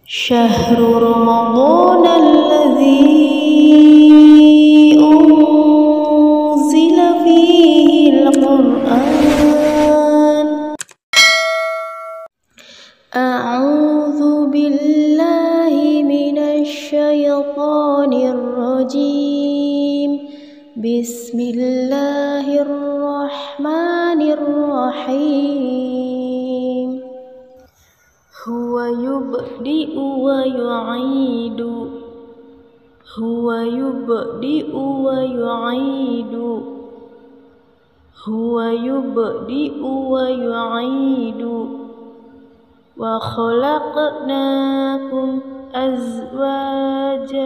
شهر رمضان الذي أنزل فيه القرآن. أعوذ بالله من الشيطان الرجيم. بسم الله الرحمن الرحيم. هو يبدئ ويعيد، هو يبدئ ويعيد، هو يبدئ ويعيد. وخلقناكم أزواجا،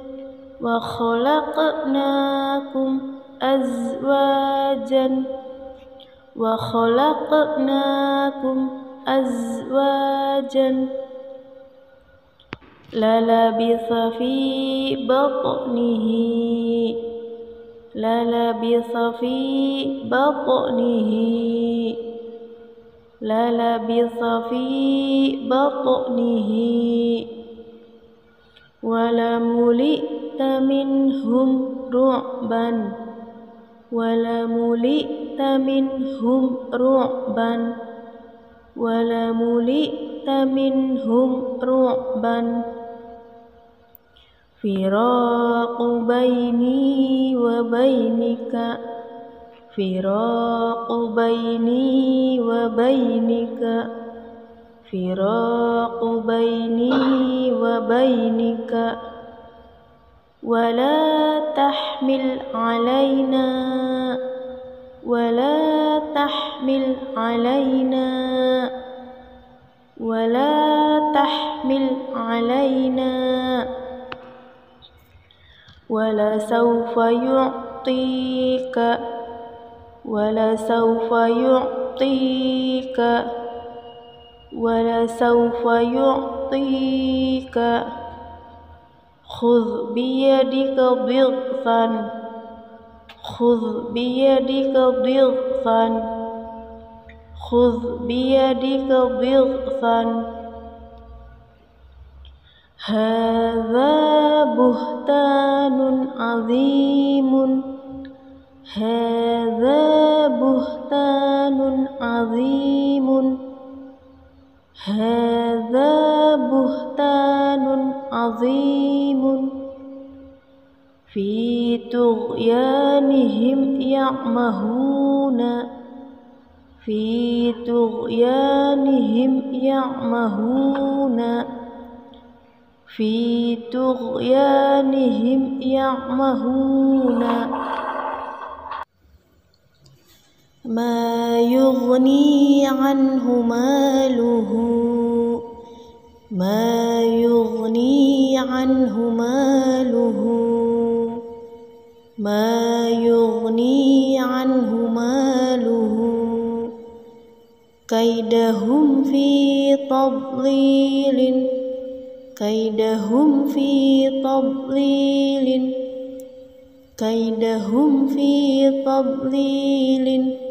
وخلقناكم أزواجا، وخلقناكم أزواجا. للبث في بطنه، للبث في بطنه، للبث في بطنه. ولملئت منهم رعبا، ولملئت منهم رعبا، ولملئت منهم رعبا. فراق بيني وبينك، فراق بيني وبينك، فراق بيني وبينك. ولا تحمل علينا، ولا تحمل علينا، ولا تحمل علينا. ولسوف يعطيك، ولسوف يعطيك، ولسوف يعطيك. خذ بيدك ضغثا، خذ بيدك ضغثا، خذ بيدك ضغثا. هذا بهتان عظيم، هذا بهتان عظيم، هذا بهتان عظيم. في طغيانهم يعمهون، في طغيانهم يعمهون، في طغيانهم يعمهون. ما يغني عنه ماله، ما يغني عنه ماله، ما يغني عنه ماله. كيدهم في تضليل، كيدهم في تضليل، كيدهم في تضليل.